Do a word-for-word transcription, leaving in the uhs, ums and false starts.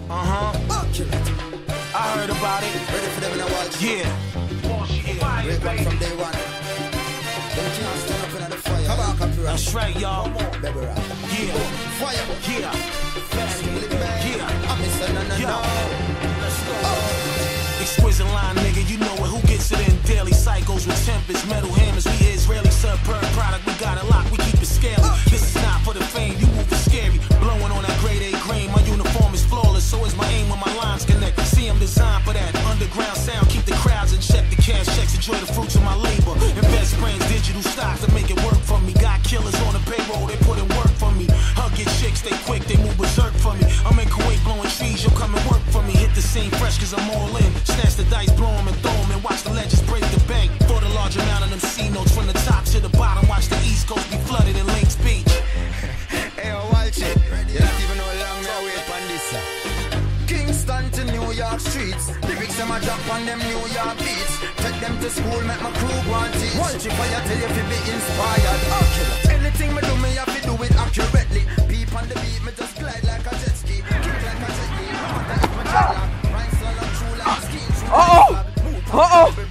Uh-huh. I heard about it. Ready for them in a watch. Yeah. Yeah. Break one from day one. Them can't stand up in the fire. Come on, copyright. That's right, y'all. Baby rock. Yeah. Fire. Yeah. Yeah. I'm Mister No No No. Let's go. Oh. Exquisite line, nigga. You know it. Who gets it in? Daily cycles with tempers, metal hammers. We Israeli superb product. We got it locked. We keep it scaly. This is not for the fame. You move it scary. Blowing on that grade A grain. My uniform is flawless. So is my aim when my lines connect. See, I'm designed for that underground sound. Keep the crowds in check. The cash checks. Enjoy the fruits of my labor. Invest brains, digital stocks to make it work for me. Got killers on the payroll. They put in work for me. Hug your chicks. They quick. They move berserk for me. I'm in Kuwait blowing trees. You'll come and work for me. Hit the scene fresh cause I'm all in. Snatch the dice, blow 'em and throw 'em and watch the legends break the bank. For the large amount of them C notes from the top to the bottom. Watch the East Coast be flooded in Lynx Beach. Hey, yo, watch it. You don't even know how long I wait on this. uh. Kingston to New York streets. Lyrics them a drop on them New York beats. Take them to school, make my crew want it. Watch it fire till you feel be inspired. Okay. Anything me do, me have to do it accurately. Beep on the beat, me just glide like a jet ski. Kick like a jet ski. Rhyme slow and true like a ski. Uh-oh! Uh-oh!